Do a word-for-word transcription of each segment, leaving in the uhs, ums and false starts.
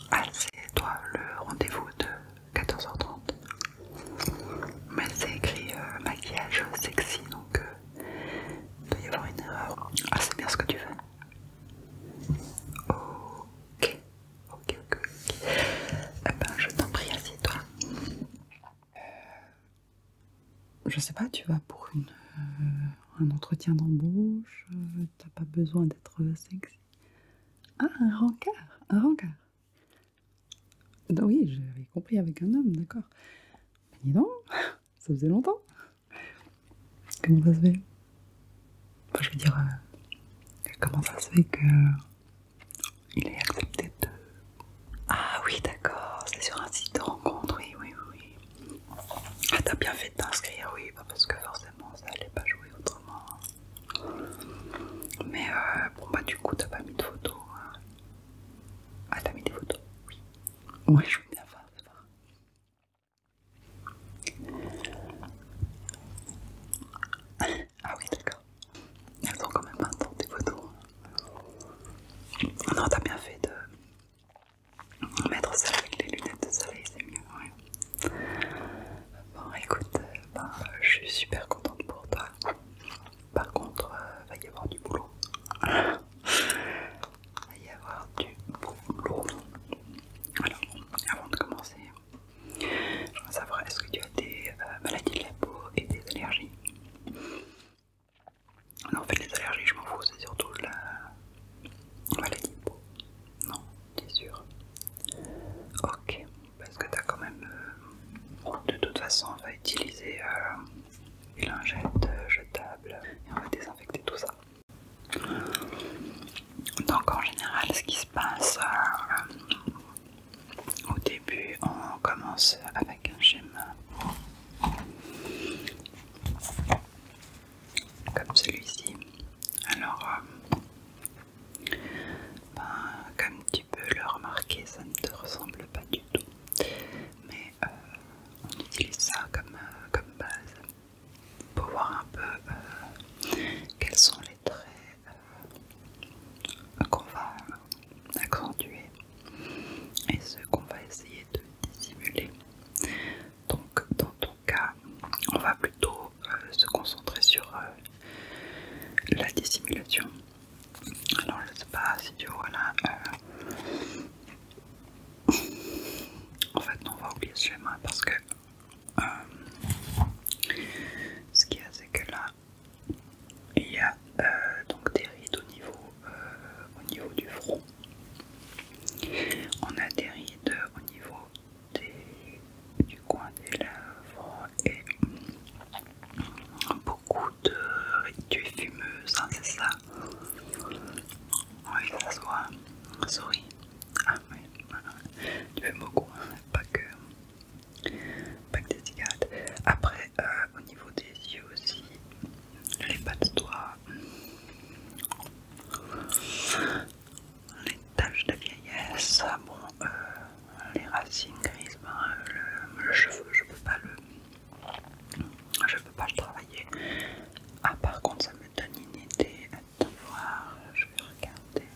Ah, c'est toi le rendez-vous de quatorze heures trente. Mais c'est écrit euh, maquillage sexy, donc euh, il doit y avoir une erreur. Ah, c'est bien ce que tu fais. Ok, ok, ok, ok. Eh ben, je t'en prie, assieds-toi. Euh, je sais pas, tu vas pour une, euh, un entretien d'embauche, euh, t'as pas besoin d'être sexy. Ah, un rencard, un rencard. Oui, j'avais compris avec un homme, d'accord. Mais dis donc, ça faisait longtemps. Comment ça se fait? Enfin, je veux dire, euh, comment ça se fait que il ait accepté de... Ah oui, d'accord, c'est sur un site de rencontre, oui, oui, oui. Ah, t'as bien fait de t'inscrire, oui, bah parce que forcément, ça allait pas jouer autrement. Mais euh, bon, bah du coup, t'as pas mis de photos. Hein. Ah, t'as mis des photos? Oui. Ouais, je veux bien voir, je veux voir. Ah oui, d'accord. Elles sont quand même intenses, tes photos. Non, t'as bien fait de mettre ça avec les lunettes de soleil, c'est mieux, ouais. Bon, écoute, euh, bah, je suis super contente pour toi. Par contre, il euh, va y avoir du boulot. Il va y avoir du boulot. Alors, avant de commencer, je voudrais savoir, est-ce que tu as des euh, maladies de la peau et des allergies? Non, en fait, les allergies, je m'en fous, c'est surtout la maladie de peau. Non, t'es sûr? Ok, parce que t'as quand même... Euh, de toute façon, on va utiliser euh, des lingettes jetables et on va désinfecter tout ça. Donc en général, ce qui se passe euh, au début, on commence avec un schéma comme celui-ci. Alors, euh, ben, comme tu peux le remarquer, ça ne te ressemble pas du tout. Mais euh, on utilise ça comme, euh, comme base pour voir un peu euh, quels sont les traits euh, qu'on va accentuer et ce qu'on va essayer de dissimuler. Donc dans ton cas, on va plutôt euh, se concentrer sur euh, la dissimulation. Alors je sais pas si tu vois là, euh... en fait non, on va oublier ce schéma parce que euh, ce qu'il y a, c'est que là il y a euh, donc des rides au niveau, euh, au niveau du front. On a des rides au niveau des, du coin des lèvres et beaucoup de rides fumeuses, hein, c'est ça? Oui, ça se voit. Souris. Ah oui, tu fumes beaucoup, hein, pas que, pas que des cigarettes. Après, euh, au niveau des yeux aussi, les bas de doigts, les taches de vieillesse, bon, euh, les racines grises, ben, le, le cheveu, je peux pas le, je peux pas le travailler. Ah, par contre, ça me donne une idée. Attends voir, je vais regarder.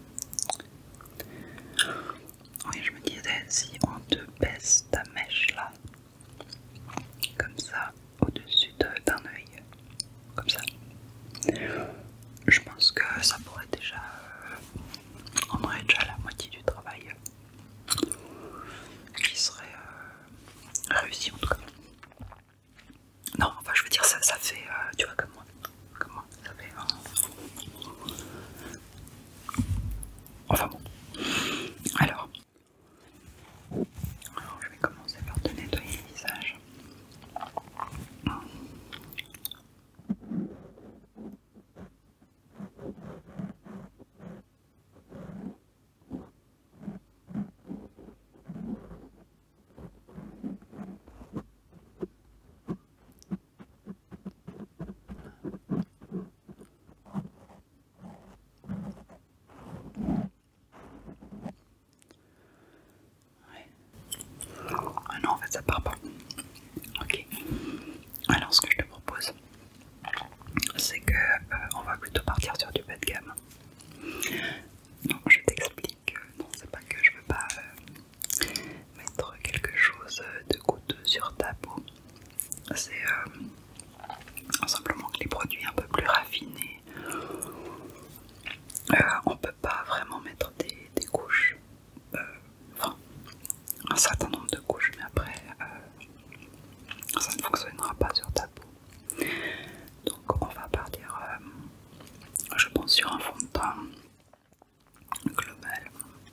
Oui, je me disais, si on te baisse ta mèche là, comme ça, au-dessus d'un œil, comme ça, je pense que ça pourrait déjà, euh, on aurait déjà la moitié du travail qui serait euh, réussi en tout cas. Non, enfin je veux dire, ça, ça fait, euh, tu vois comme moi, comme moi, ça fait... Euh... Enfin bon, alors, alors je vais commencer par te nettoyer le visage. Ah non, en fait ça part pas. Ok. Alors ce que je te propose, c'est que euh, on va plutôt partir sur du bas de gamme. Non, je t'explique. Non, c'est pas que je veux pas c'est euh, simplement que les produits un peu plus raffinés, euh, on peut pas vraiment mettre des, des couches, euh, enfin un certain nombre de couches, mais après euh, ça ne fonctionnera pas sur ta peau. Donc on va partir, euh, je pense, sur un fond de teint global,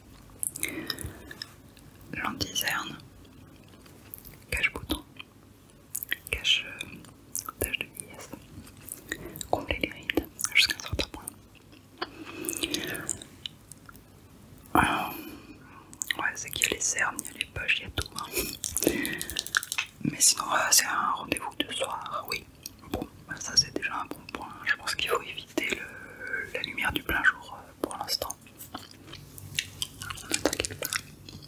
l'anti-cerne, cache-bouton, cache euh, tache de vieillesse, combler les rides jusqu'à un certain point. Alors, ouais, c'est qu'il y a les cernes, il y a les poches, il y a tout. Hein. Mais sinon, euh, c'est un rendez-vous de soir, oui. Bon, bah, ça c'est déjà un bon point. Je pense qu'il faut éviter le, la lumière du plein jour euh, pour l'instant. Ne t'inquiète pas.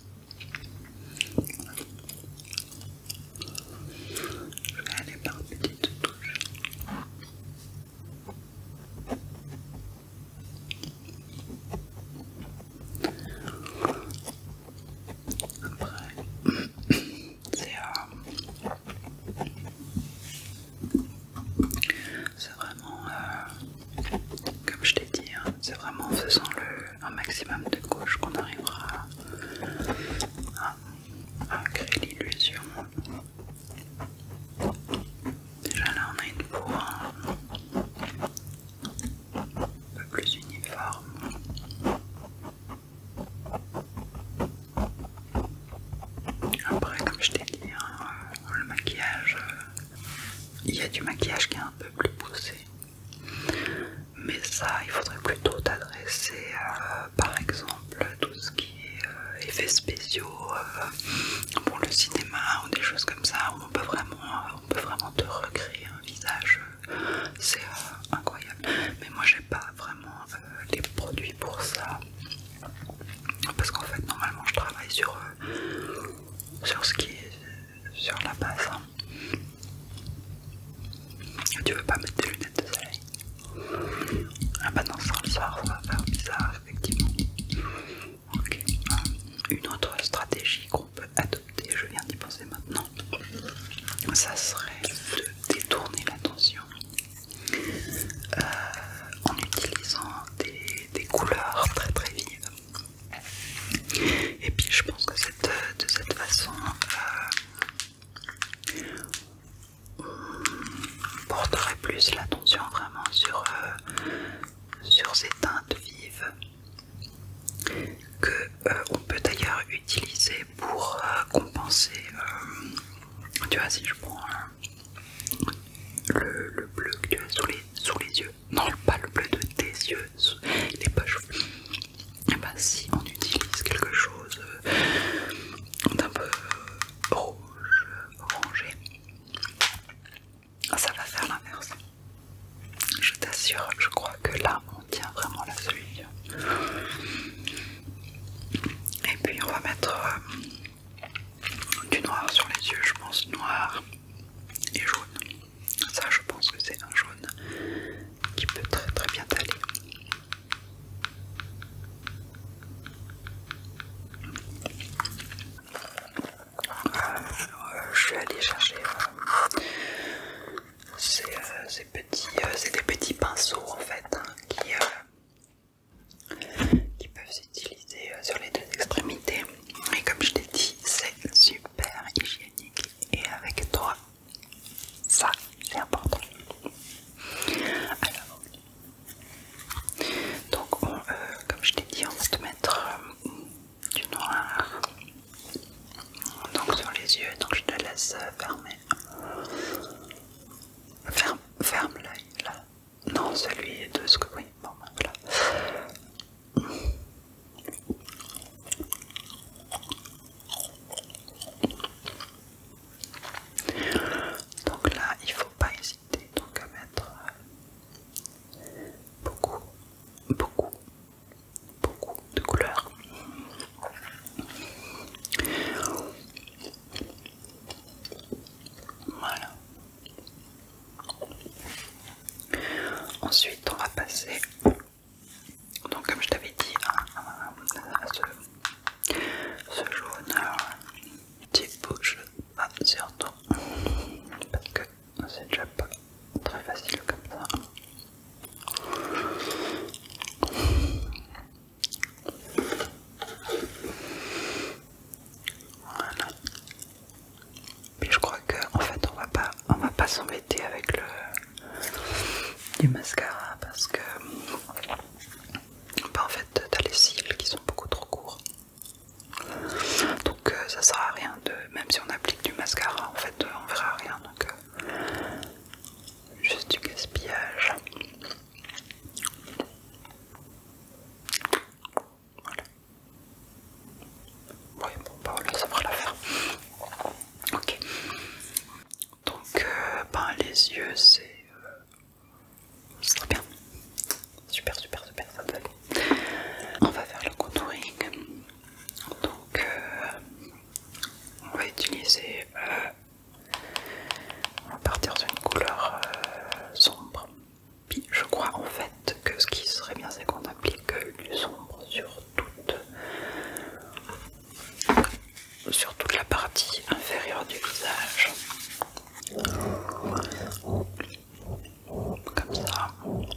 Je vais aller par petites touches. Après, c'est euh, c'est vraiment, euh, comme je t'ai dit, hein, c'est vraiment en faisant le, un maximum de couches qu'on arrivera à, à créer l'illusion. Déjà là on a une peau un, un peu plus uniforme. Après, comme je t'ai dit, hein, le maquillage, il y a du maquillage qui est un peu plus poussé. Mais ça, il faudrait plutôt t'adresser euh, par exemple tout ce qui est euh, effets spéciaux euh, pour le cinéma ou des choses comme ça où on peut vraiment, euh, on peut vraiment te recréer un visage. Euh, c'est euh, incroyable. Mais moi, j'ai pas vraiment euh, les produits pour ça. Parce qu'en fait, normalement, je travaille sur, euh, sur ce qui est sur la base. Hein. Tu veux pas mettre des lunettes de soleil? Ah bah non, sans le soir, ça va faire bizarre, effectivement. Ok. Une autre stratégie qu'on peut adopter, je viens d'y penser maintenant, ça serait de détourner l'attention euh, en utilisant des, des couleurs très très vives. Et puis je pense que cette, de cette façon, euh, on porterait plus l'attention vraiment sur, euh, sur ces teintes vives que euh, on peut d'ailleurs utiliser pour euh, compenser. Euh, tu vois, si je prends euh, le, le bleu que tu as sous les, sous les yeux, non pas le bleu de tes yeux, sous les poches, et ben si on utilise quelque chose euh, d'un peu rouge, orangé, ça va faire l'inverse. Je t'assure, je crois que là on tient vraiment la solution. Et puis on va mettre euh, du noir sur les yeux, je pense noir et jaune. Ça je pense que c'est un jaune qui peut très très bien t'aller. Euh, je suis allé chercher euh, ces, euh, ces petits, euh, c'est des petits pinceaux en fait hein, qui, euh, qui peuvent s'utiliser euh, sur les deux extrémités. Et comme je t'ai dit, c'est super hygiénique. Et avec toi, ça c'est important. Alors, donc on, euh, comme je t'ai dit, on va te mettre euh, du noir donc sur les yeux. Donc je te laisse fermer. Ferme, ferme l'œil là. Non, celui de ce que oui. Bon, ben voilà. Donc là, il faut pas hésiter donc à mettre beaucoup, beaucoup, beaucoup de couleurs. ça sert à rien de, même si on applique du mascara, en fait on verra rien, donc euh, juste du gaspillage. Voilà. Oui, bon bah voilà, ça fera l'affaire. Ok. Donc euh, ben les yeux c'est euh, c'est très bien. Super super super, ça va aller. On va faire le contouring. Donc euh, on va utiliser euh, on va partir sur une couleur euh, sombre. Puis je crois en fait que ce qui serait bien c'est qu'on applique du sombre sur toute sur toute la partie inférieure du visage. Comme ça.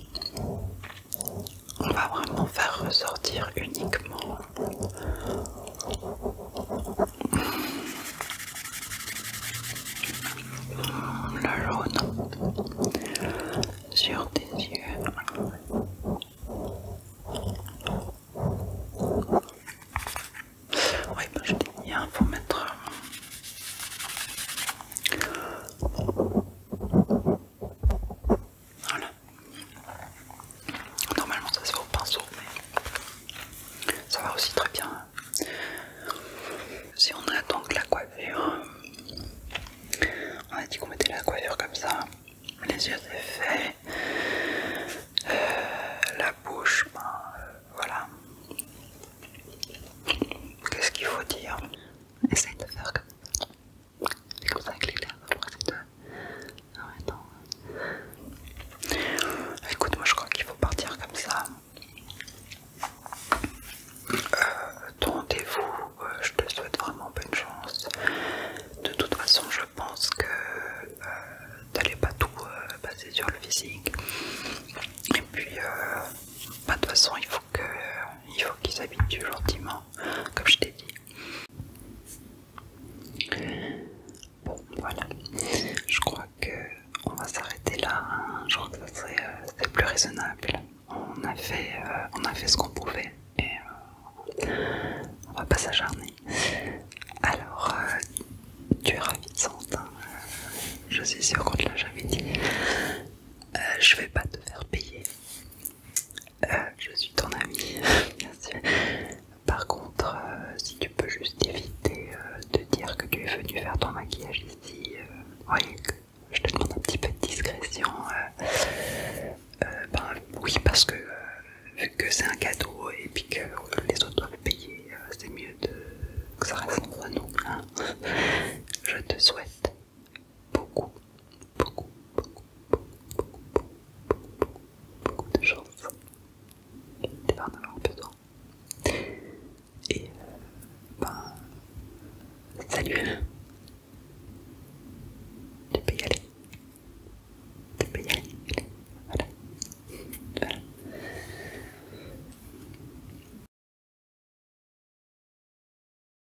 On va vraiment faire ressortir uniquement le jaune sur tes yeux. Oui, bah je t'ai dit, il faut mettre... Voilà. Normalement ça se fait au pinceau, mais ça va aussi très bien. Si on a donc la coiffure, on a dit qu'on mettait la coiffure comme ça, les yeux c'est fait, euh, la bouche, ben euh, voilà. Qu'est-ce qu'il faut dire? Essaye de faire comme ça. C'est comme ça avec les lèvres, après c'est de... Non, attends. Écoute, moi je crois qu'il faut partir comme ça. Euh, ton rendez-vous, euh, je te souhaite vraiment bonne chance. De toute façon, je pense que euh, t'allais pas tout euh, baser sur le physique. Et puis, euh, bah, de toute façon, il faut que, euh, il faut qu'ils s'habituent gentiment, comme je t'ai dit. Bon, voilà. Je crois que on va s'arrêter là. Hein. Je crois que ça serait euh, plus raisonnable. On a fait, euh, on a fait ce qu'on pouvait et euh, on va pas s'acharner. Alors, euh, tu es ravissante. Hein. Je suis sûre qu'on te l'a jamais dit. Euh, je vais pas te faire payer. Euh, je suis ton amie, bien sûr. Par contre, euh, si tu peux juste éviter euh, de dire que tu es venu faire ton maquillage ici, euh, oui, que je te demande un petit peu de discrétion. Euh, euh, ben, oui, parce que euh, vu que c'est un cadeau et puis que euh, les autres doivent payer, euh, c'est mieux de, que ça reste entre nous. Hein. Je te souhaite beaucoup, beaucoup, beaucoup, beaucoup, beaucoup, beaucoup, beaucoup de chance. Tu vas en avoir besoin. Et euh, ben, salut.